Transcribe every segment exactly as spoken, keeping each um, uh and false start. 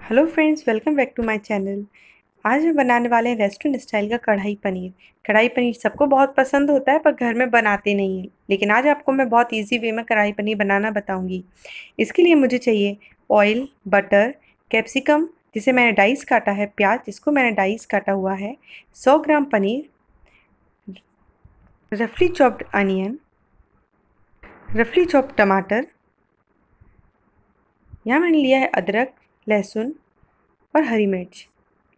Hello friends, welcome back to my channel. आज हम बनाने वाले हैं रेस्टोरेंट स्टाइल का कढ़ाई पनीर। कढ़ाई पनीर सबको बहुत पसंद होता है, पर घर में बनाते नहीं हैं। लेकिन आज आपको मैं बहुत इजी वे में कढ़ाई पनीर बनाना बताऊंगी। इसके लिए मुझे चाहिए ऑयल, बटर, कैप्सिकम जिसे मैंने डाइस काटा है, प्याज जिसको मैंने डाइस काटा हुआ है, सौ ग्राम पनीर, रफली चॉप्ड अनियन, रफली चॉप्ड टमाटर, यहाँ मैंने लिया है अदरक, लहसुन और हरी मिर्च,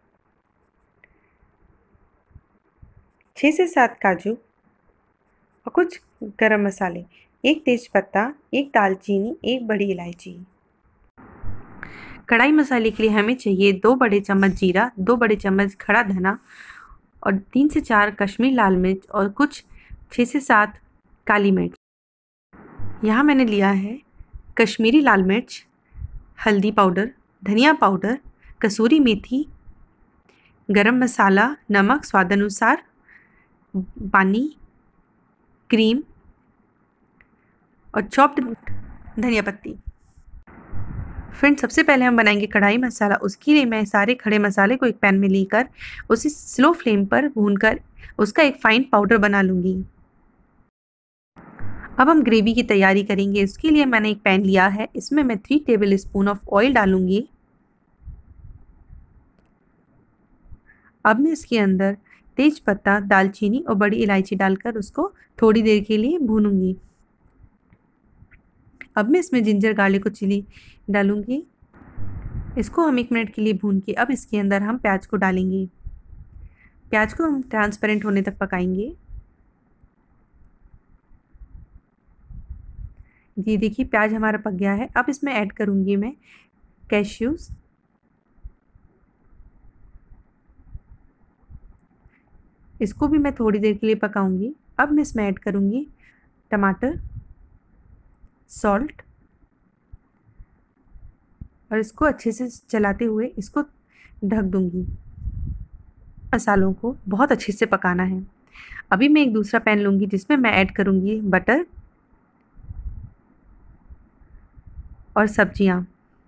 छः से सात काजू और कुछ गरम मसाले, एक तेज़पत्ता, एक दालचीनी, एक बड़ी इलायची। कढ़ाई मसाले के लिए हमें चाहिए दो बड़े चम्मच जीरा, दो बड़े चम्मच खड़ा धना और तीन से चार कश्मीरी लाल मिर्च और कुछ छः से सात काली मिर्च। यहाँ मैंने लिया है कश्मीरी लाल मिर्च, हल्दी पाउडर, धनिया पाउडर, कसूरी मेथी, गरम मसाला, नमक स्वादानुसार, पानी, क्रीम और चॉप्ड धनिया पत्ती। फ्रेंड्स, सबसे पहले हम बनाएंगे कढ़ाई मसाला। उसके लिए मैं सारे खड़े मसाले को एक पैन में लेकर उसे स्लो फ्लेम पर भूनकर उसका एक फाइन पाउडर बना लूँगी। अब हम ग्रेवी की तैयारी करेंगे। इसके लिए मैंने एक पैन लिया है, इसमें मैं three tablespoon of oil डालूंगी। अब मैं इसके अंदर तेज पत्ता, दालचीनी और बड़ी इलायची डालकर उसको थोड़ी देर के लिए भूनूंगी। अब मैं इसमें जिंजर गार्लिक और चिली डालूंगी। इसको हम एक मिनट के लिए भून के अब इसके अंदर हम प्याज को डालेंगे। प्याज को हम ट्रांसपेरेंट होने तक पकाएंगे। ये देखिए, प्याज हमारा पक गया है। अब इसमें ऐड करूंगी मैं कैश्यूज, इसको भी मैं थोड़ी देर के लिए पकाऊंगी। अब मैं इसमें ऐड करूंगी टमाटर, सॉल्ट और इसको अच्छे से चलाते हुए इसको ढक दूंगी। मसालों को बहुत अच्छे से पकाना है। अभी मैं एक दूसरा पैन लूंगी जिसमें मैं ऐड करूंगी बटर और सब्जियां।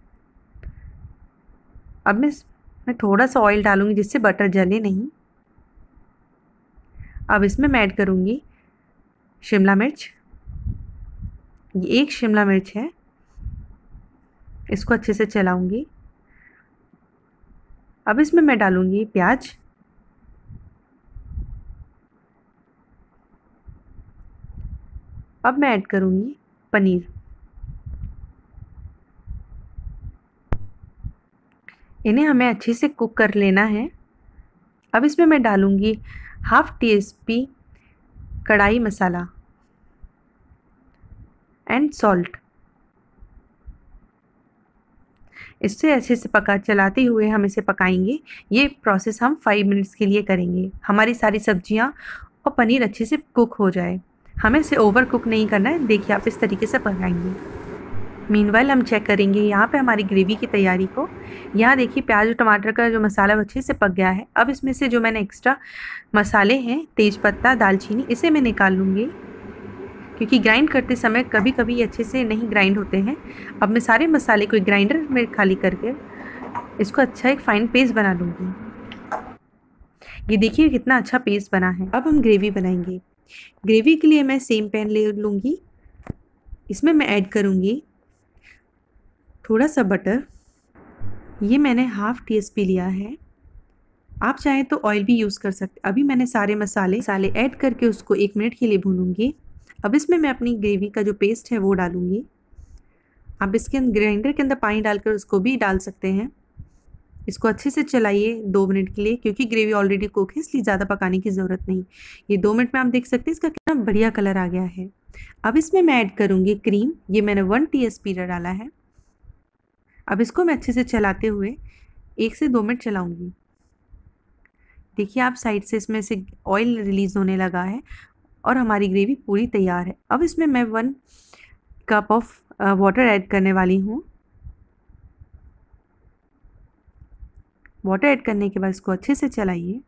अब मैं मैं थोड़ा सा ऑयल डालूंगी जिससे बटर जले नहीं। अब इसमें मैं ऐड करूंगी शिमला मिर्च। ये एक शिमला मिर्च है, इसको अच्छे से चलाऊंगी। अब इसमें मैं डालूंगी प्याज, अब मैं ऐड करूंगी पनीर। इन्हें हमें अच्छे से कुक कर लेना है। अब इसमें मैं डालूंगी हाफ टी स्पून कढ़ाई मसाला एंड सॉल्ट। इससे अच्छे से पका चलाते हुए हम इसे पकाएंगे। ये प्रोसेस हम फाइव मिनट्स के लिए करेंगे। हमारी सारी सब्जियां और पनीर अच्छे से कुक हो जाए। हमें इसे ओवर कुक नहीं करना है। देखिए, आप इस तरीके से पकाएंगे। मीनवाइल हम चेक करेंगे यहाँ पे हमारी ग्रेवी की तैयारी को। यहाँ देखिए, प्याज और टमाटर का जो मसाला वो अच्छे से पक गया है। अब इसमें से जो मैंने एक्स्ट्रा मसाले हैं, तेज़पत्ता, दालचीनी, इसे मैं निकाल लूँगी, क्योंकि ग्राइंड करते समय कभी कभी ये अच्छे से नहीं ग्राइंड होते हैं। अब मैं सारे मसाले को एक ग्राइंडर में खाली करके इसको अच्छा एक फाइन पेस्ट बना लूँगी। ये देखिए कितना अच्छा पेस्ट बना है। अब हम ग्रेवी बनाएंगे। ग्रेवी के लिए मैं सेम पैन ले लूँगी। इसमें मैं ऐड करूँगी थोड़ा सा बटर। ये मैंने हाफ टी स्पून लिया है। आप चाहें तो ऑयल भी यूज़ कर सकते। अभी मैंने सारे मसाले मसाले ऐड करके उसको एक मिनट के लिए भूनूंगी। अब इसमें मैं अपनी ग्रेवी का जो पेस्ट है वो डालूंगी। आप इसके अंदर ग्राइंडर के अंदर पानी डालकर उसको भी डाल सकते हैं। इसको अच्छे से चलाइए दो मिनट के लिए, क्योंकि ग्रेवी ऑलरेडी कुक है, इसलिए ज़्यादा पकाने की ज़रूरत नहीं। ये दो मिनट में आप देख सकते हैं इसका कितना बढ़िया कलर आ गया है। अब इसमें मैं ऐड करूँगी क्रीम। ये मैंने वन टी स्पून डाला है। अब इसको मैं अच्छे से चलाते हुए एक से दो मिनट चलाऊँगी। देखिए, आप साइड से इसमें से ऑयल रिलीज़ होने लगा है और हमारी ग्रेवी पूरी तैयार है। अब इसमें मैं one cup of water add करने वाली हूँ। वाटर ऐड करने के बाद इसको अच्छे से चलाइए।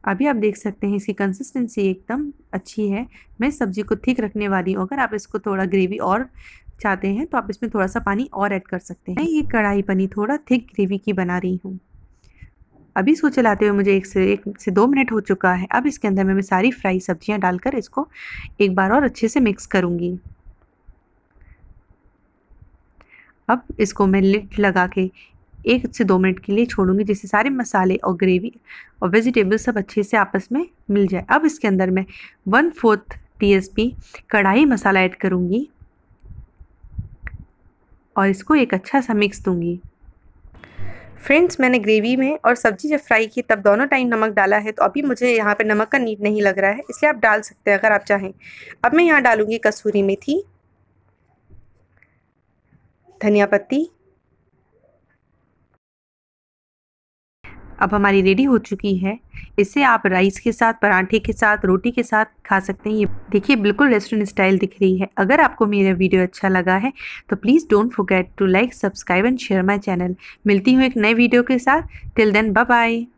अभी आप देख सकते हैं इसकी कंसिस्टेंसी एकदम अच्छी है। मैं सब्जी को थिक रखने वाली हूँ। अगर आप इसको थोड़ा ग्रेवी और चाहते हैं तो आप इसमें थोड़ा सा पानी और ऐड कर सकते हैं। मैं ये कढ़ाई पनीर थोड़ा थिक ग्रेवी की बना रही हूँ। अभी इसको चलाते हुए मुझे एक से एक से दो मिनट हो चुका है। अब इसके अंदर मैं सारी फ्राई सब्जियां डालकर इसको एक बार और अच्छे से मिक्स करूँगी। अब इसको मैं लिड लगा के एक से दो मिनट के लिए छोड़ूंगी, जिससे सारे मसाले और ग्रेवी और वेजिटेबल सब अच्छे से आपस में मिल जाए। अब इसके अंदर मैं one fourth T S P कढ़ाई मसाला ऐड करूंगी और इसको एक अच्छा सा मिक्स दूंगी। फ्रेंड्स, मैंने ग्रेवी में और सब्जी जब फ्राई की तब दोनों टाइम नमक डाला है, तो अभी मुझे यहाँ पे नमक का नीड नहीं लग रहा है, इसलिए आप डाल सकते हैं अगर आप चाहें। अब मैं यहाँ डालूंगी कसूरी मेथी, धनिया पत्ती। अब हमारी रेडी हो चुकी है। इसे आप राइस के साथ, पराठे के साथ, रोटी के साथ खा सकते हैं। ये देखिए बिल्कुल रेस्टोरेंट स्टाइल दिख रही है। अगर आपको मेरा वीडियो अच्छा लगा है तो please don't forget to like, subscribe and share my channel. मिलती हूँ एक नए वीडियो के साथ। Till then bye bye.